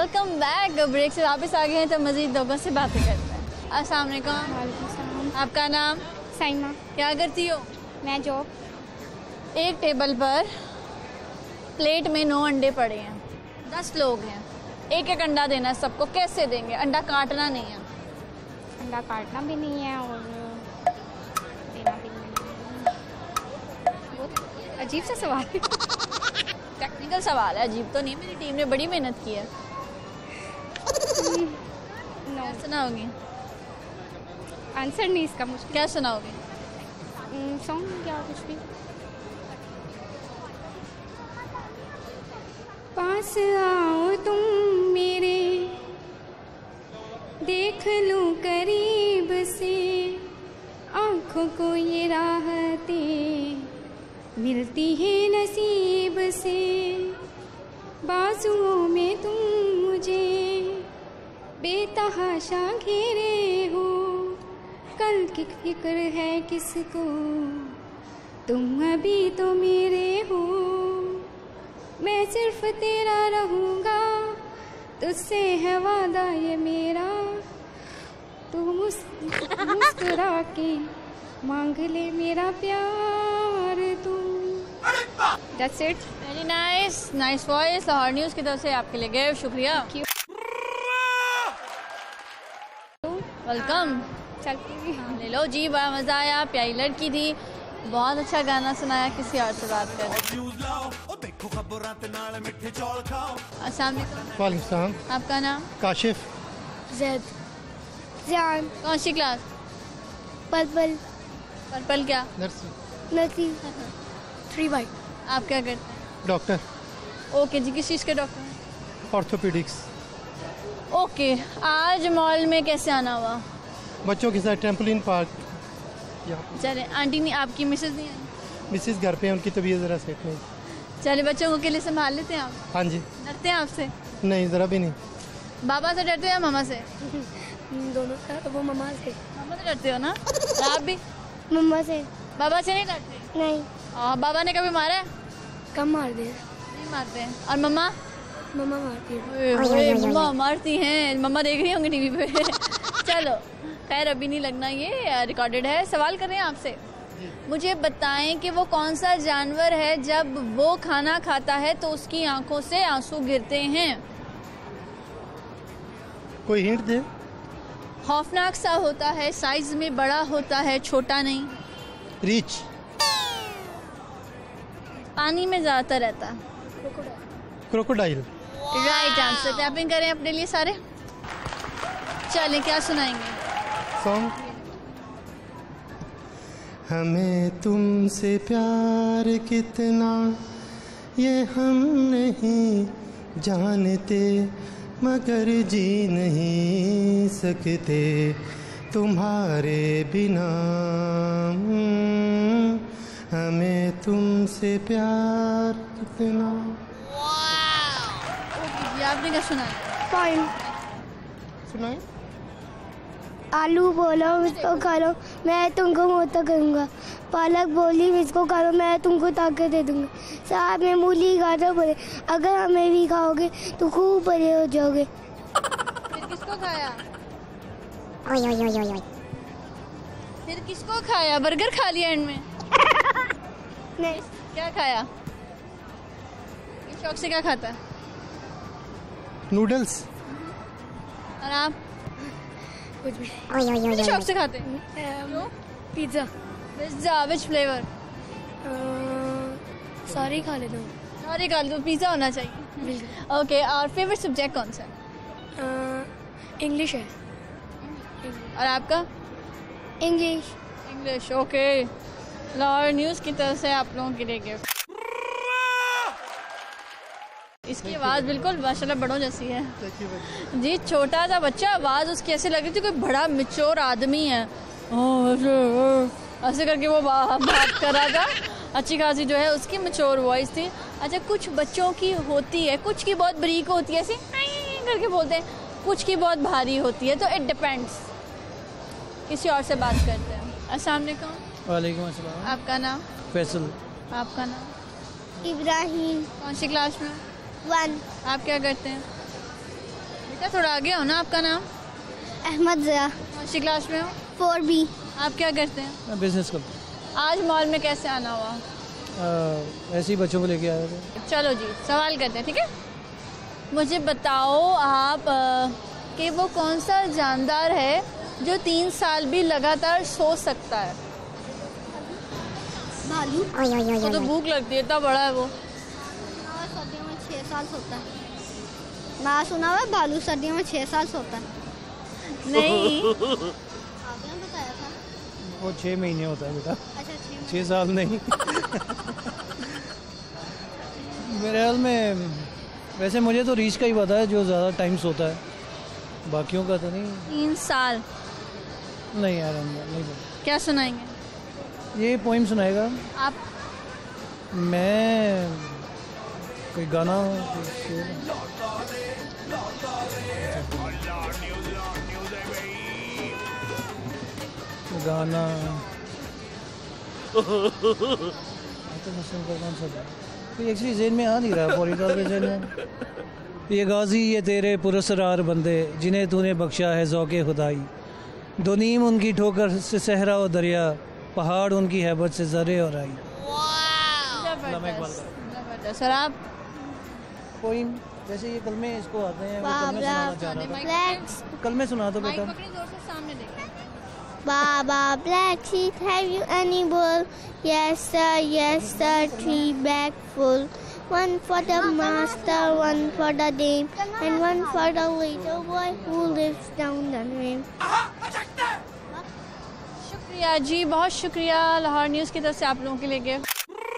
Welcome back. Break से वापस आ गए हैं तो मज़ीद लोगों से बातें करते हैं। अस्सलाम वालेकुम। आपका नाम? साइमा। क्या करती हो? मैं जॉब। एक टेबल पर प्लेट में 9 अंडे पड़े हैं, 10 लोग हैं, एक एक अंडा देना है सबको, कैसे देंगे? अंडा काटना नहीं है। अंडा काटना भी नहीं है और देना भी नहीं है। बहुत अजीब सा सवाल है। टेक्निकल सवाल है, अजीब तो नहीं। मेरी टीम ने बड़ी मेहनत की है। क्या सुनाओगी? आंसर नहीं इसका मुश्किल। क्या सुनाओगी? सॉन्ग या कुछ भी। पास आओ तुम मेरे, देख लूं करीब से, आँखों को ये राहतें मिलती है नसीब से। बाजुओं में तुम मुझे बेतहाशा घेरे हो, कल की फिक्र है किसको, तुम अभी तो मेरे हो। मैं सिर्फ तेरा रहूँगा, तुझसे है वादा ये मेरा, तू मुस्कुरा के मांग ले मेरा प्यार तू। That's it. Very nice, nice voice. Lahore news की तरफ से आपके लिए गिफ्ट। शुक्रिया, वेलकम। चलती ले लो जी, बड़ा मज़ा आया। प्यारी लड़की थी, बहुत अच्छा गाना सुनाया। किसी और से बात कर। अस्सलाम वालेकुम। आपका नाम? काशिफ। ज़ैद। ज़ियान। कौन सी क्लास? पर्पल। पर्पल क्या? नथी 3 आप क्या करते हैं? डॉक्टर। ओके जी, किस चीज़ के डॉक्टर हैं? ऑर्थोपेडिक्स। ओके, आज मॉल में कैसे आना हुआ? बच्चों के साथ ट्रैम्पोलिन पार्क। चले, आंटी नहीं, आपकी मिसेज नहीं आई? मिसेस घर पे हैं, उनकी तबीयत ज़रा सेट नहीं। चले, बच्चों को अकेले संभाल लेते हैं आप? हाँ जी। डरते हैं आपसे? नहीं, ज़रा भी नहीं। बाबा से डरते हो या मम्मा से? दोनों का। वो मम्मा से। मम्मा से डरते हो ना? आप भी? मम्मा से। बाबा से नहीं डरते? नहीं। बाबा ने कभी मारा है? कम मार दे। नहीं मारते हैं। और मम्मा? मम्मा मारती है। मम्मा मारती हैं। मम्मा देख रही होंगी टीवी पे। चलो खैर, अभी नहीं लगना, ये रिकॉर्डेड है। सवाल कर रहे हैं आपसे, मुझे बताएं कि वो कौन सा जानवर है जब वो खाना खाता है तो उसकी आंखों से आंसू गिरते हैं? कोई हिंट दे। खौफनाक सा होता है, साइज में बड़ा होता है, छोटा नहीं। रीच। पानी में ज्यादातर रहता है। क्रोकोडाइल। Right answer. टैपिंग करें अपने लिए सारे। चलें, क्या सुनाएंगे? सॉन्ग। हमें तुमसे प्यार कितना ये हम नहीं जानते, मगर जी नहीं सकते तुम्हारे बिना। हमें तुमसे प्यार कितना। आपने क्या सुना? फाइन। सुनाए। आलू बोला मुझको खा लो, मैं तुमको मोटा करूँगा। पालक बोली मुझको खा लो, मैं तुमको ताकत दे दूँगा। साहब में मूली गाजर बोले, अगर हमें भी खाओगे तो खूब बड़े हो जाओगे। फिर किसको खाया? ओय ओय ओय ओय। फिर किसको खाया? बर्गर खा लिया एंड में? नहीं। क्या खाया? शौक से क्या खाता है? नूडल्स। और आप? कुछ भी। किस शौक से खाते हैं? पिज्ज़ा। Pizza, which flavour? सारी खा लेता हूँ। सारी खा लो, पिज्ज़ा होना चाहिए। ओके, और फेवरेट सब्जेक्ट कौन सा है? इंग्लिश है। और आपका? English. English. Okay, Lahore news की तरफ से आप लोगों के लिए गिफ्ट। इसकी आवाज़ बिल्कुल माशाल्लाह बड़ों जैसी है जी। छोटा सा बच्चा, आवाज़ उसकी ऐसे लग रही थी कोई बड़ा मैच्योर आदमी है। ऐसे करके वो बात कर रहा था। अच्छी खासी जो है उसकी मैच्योर वॉइस थी। अच्छा, कुछ बच्चों की होती है, कुछ की बहुत बरीक होती है, ऐसे करके बोलते हैं, कुछ की बहुत भारी होती है, तो इट डिपेंड्स। किसी और से बात करते हैं। अस्सलाम वालेकुम। वालेकुम अस्सलाम। आपका नाम? फैसल। आपका नाम? इब्राहिम। कौन सी क्लास में? 1। आप क्या करते हैं? बेटा थोड़ा आगे हो ना, आपका नाम? अहमद ज़िया, कौन सी क्लास में हो? 4B। आप क्या करते हैं? मैं बिजनेस करता हूँ। आज मॉल में कैसे आना हुआ? ऐसे ही बच्चों को लेके आए थे। चलो जी सवाल करते हैं, ठीक है? मुझे बताओ आप कि वो कौन सा जानदार है जो 3 साल भी लगातार सो सकता है? भालू। तो भूख लगती है, इतना बड़ा है वो। सर्दियों में 6 साल सोता है। मैं सुना हुआ भालू सर्दियों में 6 साल सोता है। नहीं आपने बताया था। वो 6 महीने होता है बेटा, अच्छा 6 साल नहीं। मेरे ख्याल में वैसे मुझे तो रीच का ही पता है जो ज़्यादा टाइम सोता है, बाकियों का तो नहीं। 3 साल नहीं यार नहीं पता। क्या सुनाएंगे ये पोइम सुनाएगा आप? मैं कोई गाना कोई शेर? गाना तो मुस्लिम का कौन सा कोई एक्चुअली जेन में आ नहीं रहा, फौरी तौर पे जेन में। ये गाजी ये तेरे पुरस्कार बंदे जिन्हें तूने बख्शा है ज़ौक़े खुदाई, दो नीम उनकी ठोकर से सहरा और दरिया, पहाड़ उनकी हैबत से ज़रे और आई। सर आप पोइम जैसे ये कलमे इसको आते हैं, वो कलमे सुनाना चाह रहा था। कलमे सुना दो बेटा। सामने देखो। Baba black sheep, have you any wool? Yes sir, 3 bag full. One for the master, one for the dame, and one for the little boy who lives down the lane. शुक्रिया जी, बहुत शुक्रिया लाहौर न्यूज़ की तरफ से आप लोगों के लिए gift.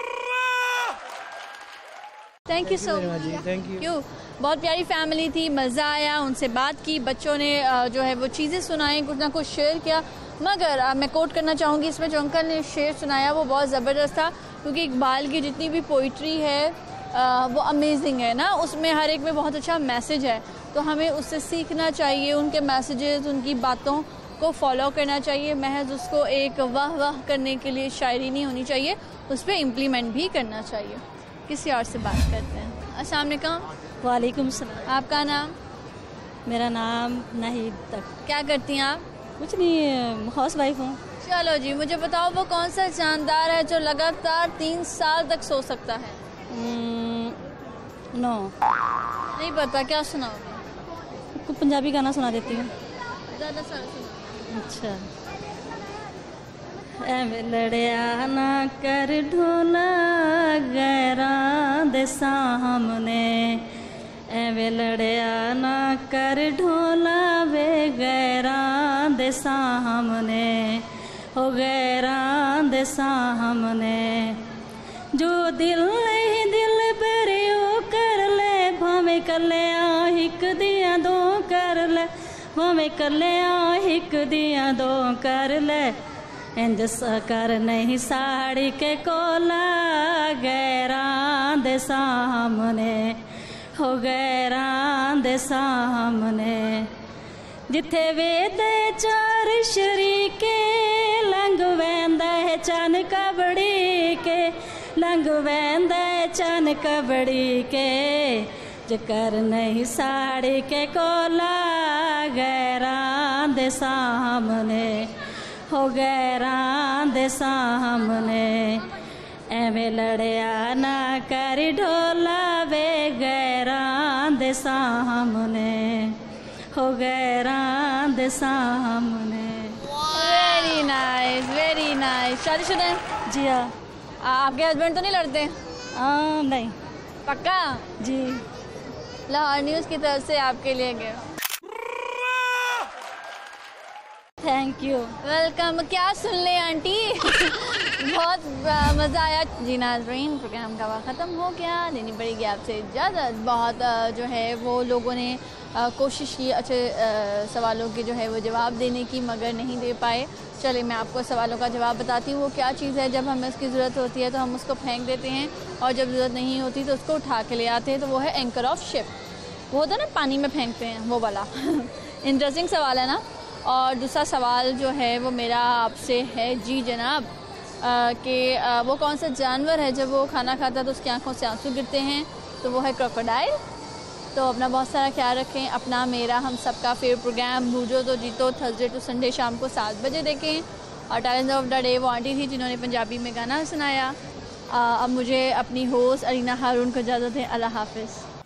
Thank you so much. Thank you. क्यों बहुत प्यारी फैमिली थी, मज़ा आया, उनसे बात की, बच्चों ने जो है वो चीज़ें सुनाई, कुछ ना कुछ शेयर किया। मगर मैं कोट करना चाहूँगी, इसमें जो अंकल ने शेर सुनाया वो बहुत ज़बरदस्त था, क्योंकि इकबाल की जितनी भी पोइट्री है वो अमेजिंग है ना, उसमें हर एक में बहुत अच्छा मैसेज है। तो हमें उससे सीखना चाहिए, उनके मैसेजेस, उनकी बातों को फॉलो करना चाहिए। महज उसको एक वाह वाह करने के लिए शायरी नहीं होनी चाहिए, उस पर इम्प्लीमेंट भी करना चाहिए। किसी और से बात करते हैं। अस्सलाम वालेकुम। वालेकुम सलाम। आपका नाम? मेरा नाम नाहिद तक। क्या करती हैं आप? कुछ नहीं, हाउस वाइफ हूँ। चलो जी, मुझे बताओ वो कौन सा जानदार है जो लगातार 3 साल तक सो सकता है? नो नहीं पता, क्या सुनाओगे? कुछ पंजाबी गाना सुना देती हूँ। ज़्यादा सारा सुनाओ। अच्छा। एवें लड़िया ना कर ढोला गैरां दे सामने, एवें लड़िया ना कर ढोला वे गैरां दे सामने, हो गैरां दे सामने। जो दिल नहीं दिल बरियो कर ले, भावें कल्लिया हिक दियां दो कर ले, भावें कल्लिया हिक दियां दो कर ले। इंज कर नहीं साड़ी के कोला गैरां दे सामने, हो गैरां दे सामने। जिथे वेदे 4 शरीके लंघ वैंदा है चन कबड़ी के, लंघ वैंदा है चन कबड़ी के। जकर नहीं साड़ी के कोला गैरां दे सामने, हो गैरां दे सामने। एवें लड़िया ना कर ढोला वे गैरां दे सामने, हो गैरां दे सामने। Very nice, very nice. शादीशुदा हैं? जी हाँ। आपके हस्बैंड तो नहीं लड़ते? नहीं। पक्का? जी। लाहौर न्यूज़ की तरफ से आपके लिए गए। Thank you. वेलकम। क्या सुन ले आंटी? बहुत मज़ा आया जी। नाज़रीन, प्रोग्राम का वक्त ख़त्म हो गया, लेनी पड़ेगी आपसे इजाज़त। बहुत जो है वो लोगों ने कोशिश की अच्छे सवालों के जो है वो जवाब देने की, मगर नहीं दे पाए। चलिए मैं आपको सवालों का जवाब बताती हूँ। वो क्या चीज़ है जब हमें उसकी ज़रूरत होती है तो हम उसको फेंक देते हैं, और जब ज़रूरत नहीं होती तो उसको उठा के ले आते हैं। तो वो है एंकर ऑफ शिप। वो होता है ना, पानी में फेंकते हैं, वो वाला। इंटरेस्टिंग सवाल है ना। और दूसरा सवाल जो है वो मेरा आपसे है जी जनाब, कि वो कौन सा जानवर है जब वो खाना खाता है तो उसकी आंखों से आंसू गिरते हैं? तो वो है क्रोकोडाइल। तो अपना बहुत सारा ख्याल रखें। अपना, मेरा, हम सबका फेवरेट प्रोग्राम भूजो तो जीतो थर्सडे टू संडे शाम को 7 बजे देखें। और टैलेंट ऑफ द डे वो आंटी थी जिन्होंने पंजाबी में गाना सुनाया। अब मुझे अपनी होस्ट अलीना हारून को इजाज़त है। अल्लाह हाफिज़।